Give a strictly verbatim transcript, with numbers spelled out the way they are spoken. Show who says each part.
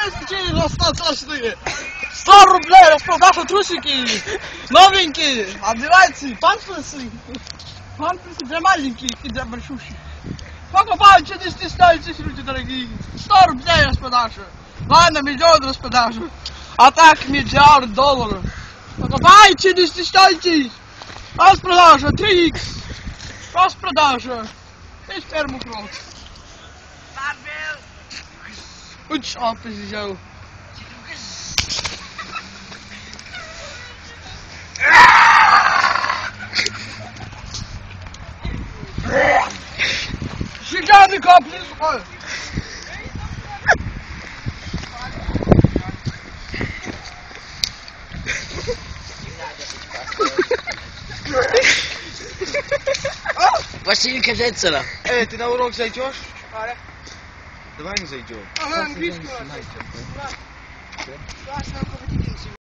Speaker 1: Трусики достаточные. сто рублей распродажа трусики. Новенькие. Одевайте. Памперсы. Памперсы для маленьких и для большущих. Покупайте, не стесняйтесь, люди дорогие. сто рублей распродажа. Ладно, миллион распродажа. А так миллиард долларов. Покупайте, не стесняйтесь. Распродажа три икс. Распродажа. И термокрот. Uç alpesi ya. Şikayet kapıyı soy.
Speaker 2: Василька, взять сюда.
Speaker 1: Эй, ты на урок зайдешь?
Speaker 3: Давай не зайдем.
Speaker 1: Ага, английскую.